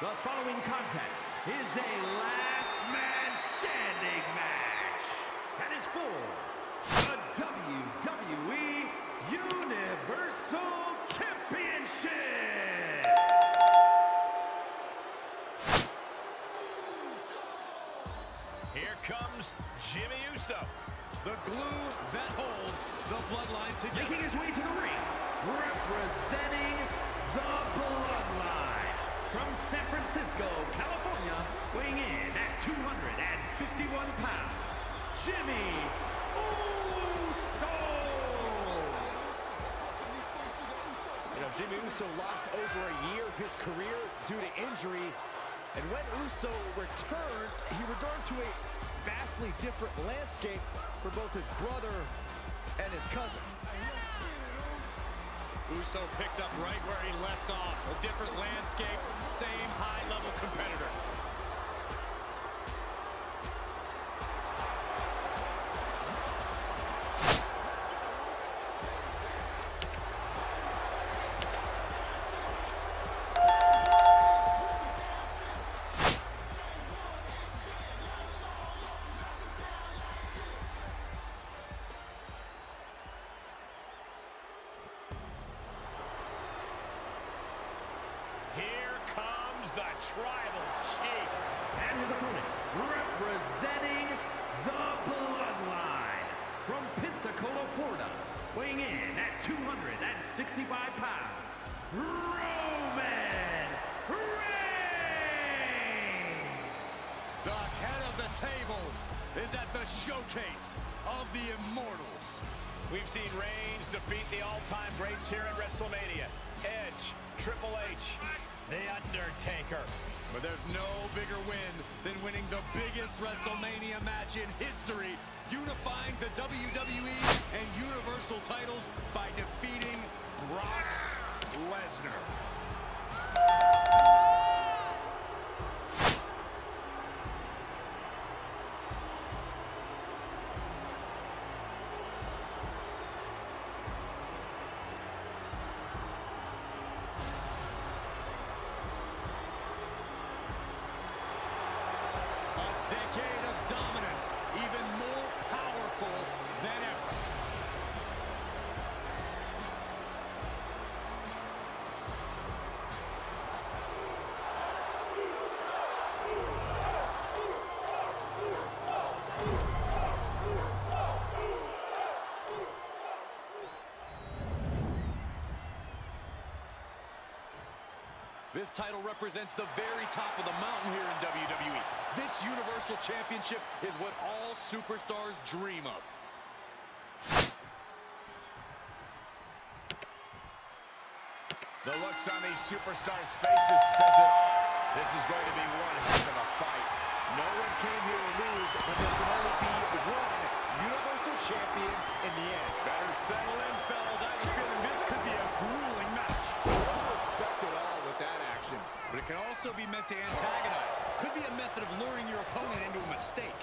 The following contest is a last man standing match. That is for the WWE Universal Championship. Here comes Jimmy Uso, the glue that holds the bloodline together. Making his way to the ring, representing the Bloodline. From San Francisco, California, weighing in at 251 pounds, Jimmy Uso. You know, Jimmy Uso lost over a year of his career due to injury. And when Uso returned, he returned to a vastly different landscape for both his brother and his cousin. Uso picked up right where he left off. A different landscape, same high-level competitor. Here comes the Tribal Chief. And his opponent, representing the Bloodline. From Pensacola, Florida, weighing in at 265 pounds, Roman Reings. The head of the table is at the showcase of the Immortals. We've seen Reigns defeat the all-time greats here at WrestleMania. Edge, Triple H, The Undertaker. But there's no bigger win than winning the biggest WrestleMania match in history, unifying the WWE and Universal titles by defeating Brock Lesnar. Decade of dominance, even more powerful than ever. This title represents the very top of the mountain here in WWE. This Universal Championship is what all superstars dream of. The looks on these superstars' faces says it all. This is going to be one heck of a fight. No one came here to lose, but there can only be one Universal Champion in the end. Better settle in, fellas. I have a feeling this could be a grueling match. No respect at all with that action. But it can also be meant to antagonize. Could be a method of luring your opponent into a mistake.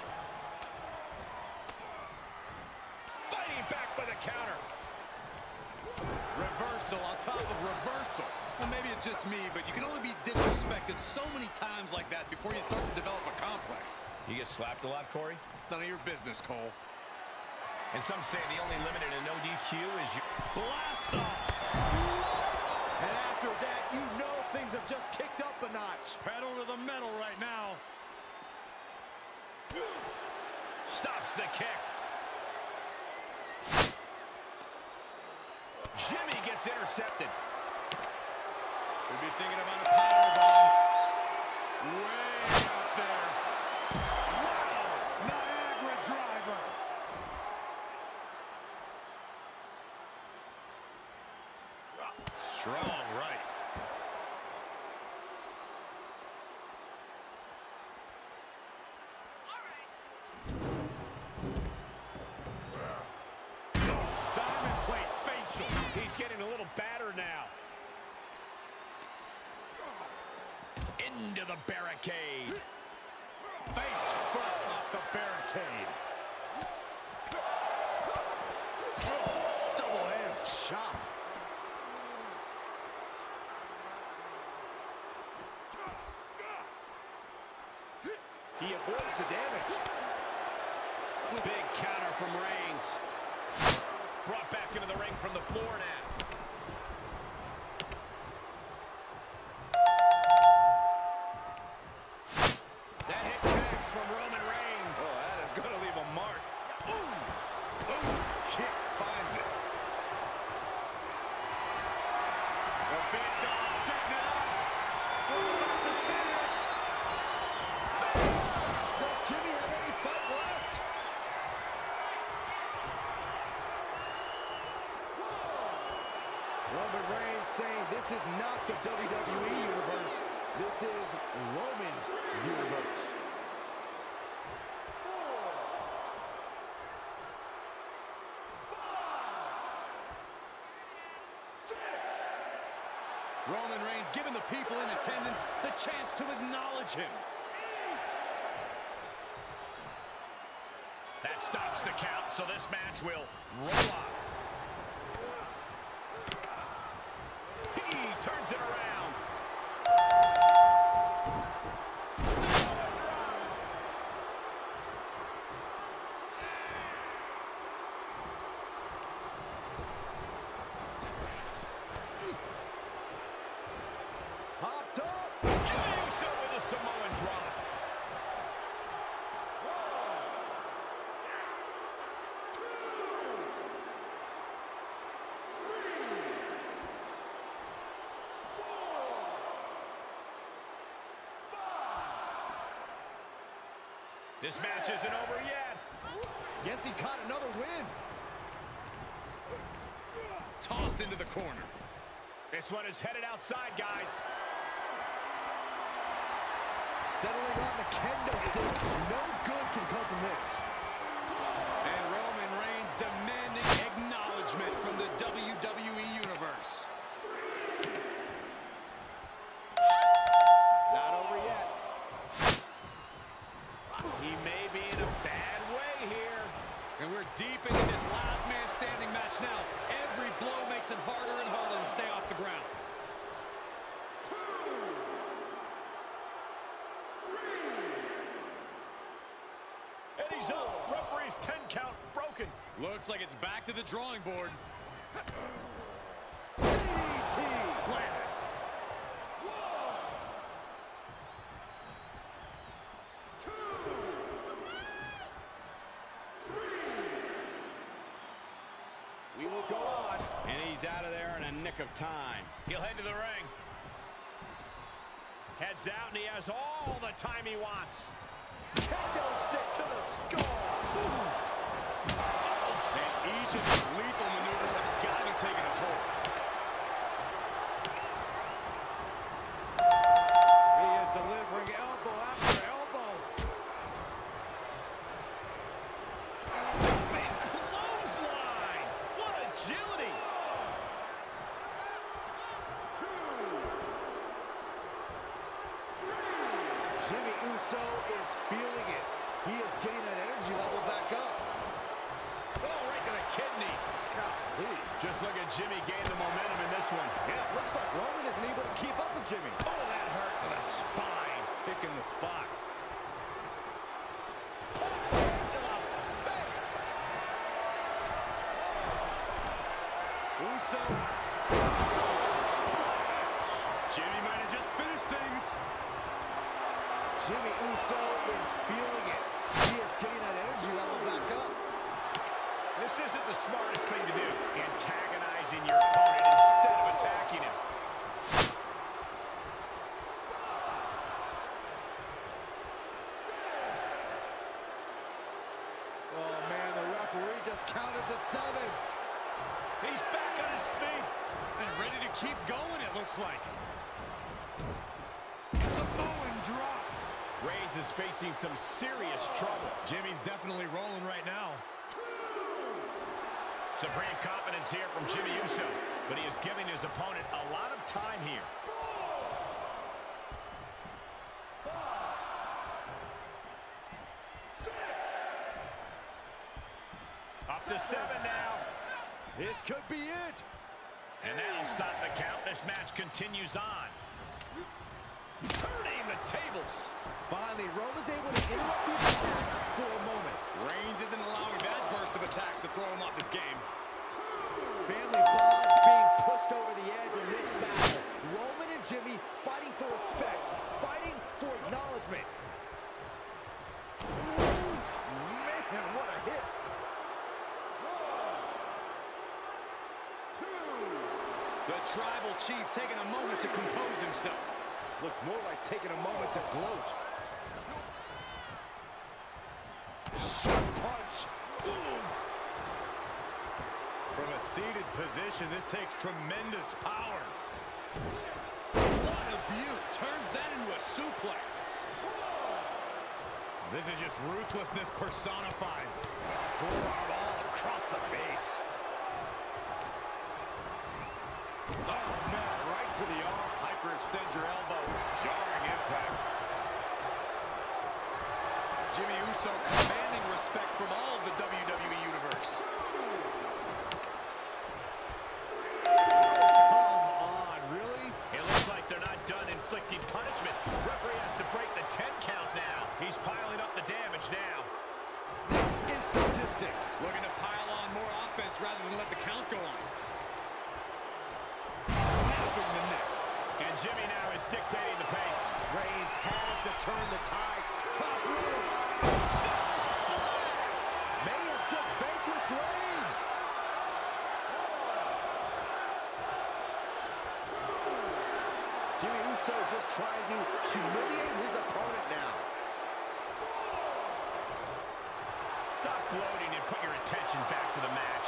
Fighting back with a counter. Reversal on top of reversal. Well, maybe it's just me, but you can only be disrespected so many times like that before you start to develop a complex. You get slapped a lot, Corey? It's none of your business, Cole. And some say the only limit in a no DQ is your blast off. What? And after that, you know things have just kicked up a notch. Pedal to the metal right now. Stops the kick. Jimmy gets intercepted. We'll be thinking about a powerbomb. Way out there. Wow! Niagara driver. Strong right. Diamond plate facial. He's getting a little battered now. Into the barricade. Face first off the barricade. Double hand chop. He avoids the damage. Big counter from Reings. Brought back into the ring from the floor now. That hit connects from Roman Reigns. Oh, that is going to leave a mark. Ooh! Ooh! Kick finds it. The big dog setting it up. About to sit it. Does Jimmy have any fight left? Roman Reigns saying this is not the WWE Universe. This is Roman's universe. 4, 5, 6. Roman Reigns giving the people in attendance the chance to acknowledge him. That stops the count, so this match will roll on. He turns it around. Popped up. Jimmy Uso with a Samoan drop. This match isn't over yet. Guess he caught another win. Tossed into the corner. This one is headed outside, guys. Settling on the kendo stick. No good can come from this. And Roman Reigns demanding acknowledgement from the WWE Universe. Not over yet. He may be in a bad way here. And we're deep into this last man standing match now. Every blow makes it harder and harder to stay off the ground. 2, 3. And he's up. Referee's 10 count broken. Looks like it's back to the drawing board. DDT landed. 1, 2, 3. We will go on. And he's out of there in a nick of time. He'll head to the ring. Heads out, and he has all the time he wants. Kendo stick to the skull. And each of these lethal maneuvers have got to be taking a toll. He is delivering elbow after elbow. Jumping clothesline. What agility. 2, 3. Jimmy Uso is feeling it. He is getting that energy level back up. Oh, right to the kidneys. Golly. Just look at Jimmy gain the momentum in this one. Yeah, it looks like Roman isn't able to keep up with Jimmy. Oh, that hurt to the spine. Picking the spot. Uso. Jimmy might have just finished things. Jimmy Uso is feeling it. He is getting that energy level back up. This isn't the smartest thing to do, antagonizing your opponent instead of attacking him. 5, 6. Oh, man, the referee just counted to 7. He's back on his feet. And ready to keep going, it looks like. Samoan drop. Reigns is facing some serious trouble. Jimmy's definitely rolling right now. Supreme confidence here from Jimmy Uso, but he is giving his opponent a lot of time here. 4, 5, 6. Up to 7 now. This could be it. And that'll stop the count. This match continues on. Turning the tables. Finally, Roman's able to interrupt these attacks for a moment. Reigns isn't allowing that burst of attacks to throw him off his game. Family bonds being pushed over the edge in this battle. Roman and Jimmy fighting for respect, fighting for acknowledgement. Man, what a hit. The tribal chief taking a moment to compose himself. Looks more like taking a moment to gloat. Sharp punch. Boom. From a seated position, this takes tremendous power. What a beaut. Turns that into a suplex. This is just ruthlessness personified. Forearm all across the face. Oh, man, right to the arm. Hyperextend your elbow. Jarring impact. Jimmy Uso commanding respect from all of the WWE Universe. Come on, really? It looks like they're not done inflicting punishment. Referee has to break the 10 count now. He's piling up the damage now. This is sadistic. Looking to pile on more offense rather than let the count go on. Snapping the neck. And Jimmy now is dictating the pace. Reigns has to turn the tide. Top rope. Splash! May have just vanquished Reigns. Jimmy Uso just trying to humiliate his opponent now. Stop gloating and put your attention back to the match.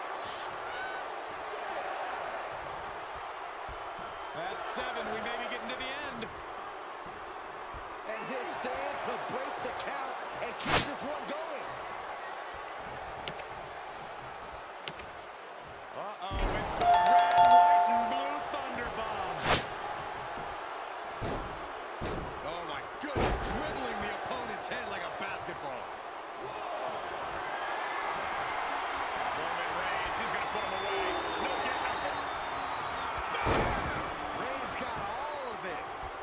That's 7. We may be getting to the end. And he'll stand to break the count and keep this one going. Uh-oh, it's the red, white, and blue Thunderbomb. Oh, my goodness. Dribbling the opponent's head like a basketball. Roman Reigns, he's going to put him away. No getting up. Reigns got all of it.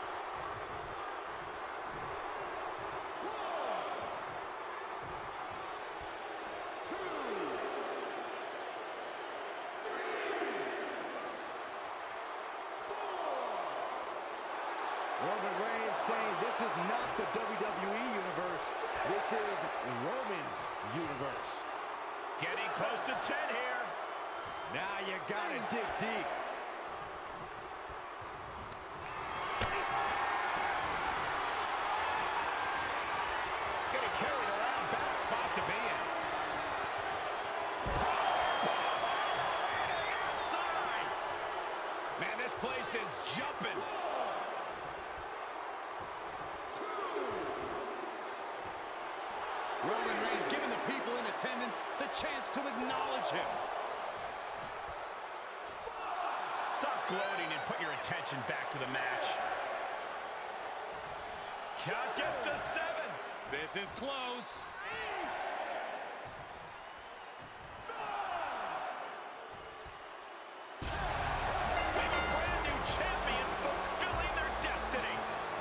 Roman Reigns saying this is not the WWE Universe. This is Roman's universe. Getting close to 10 here. Now you gotta dig deep. Getting carried around. Bad spot to be in. Outside. Man, this place is jumping. Roman Reigns giving the people in attendance the chance to acknowledge him. Stop gloating and put your attention back to the match. Count gets to 7. This is close. We have a brand new champion fulfilling their destiny.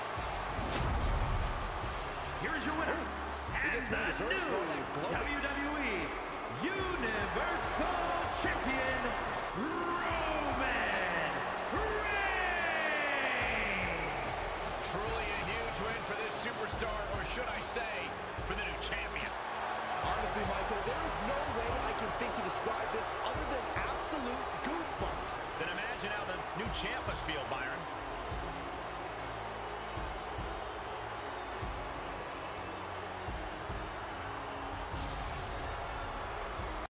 Here's your winner. And the new WWE Universal Champion, Roman Reigns. Truly a huge win for this superstar, or should I say,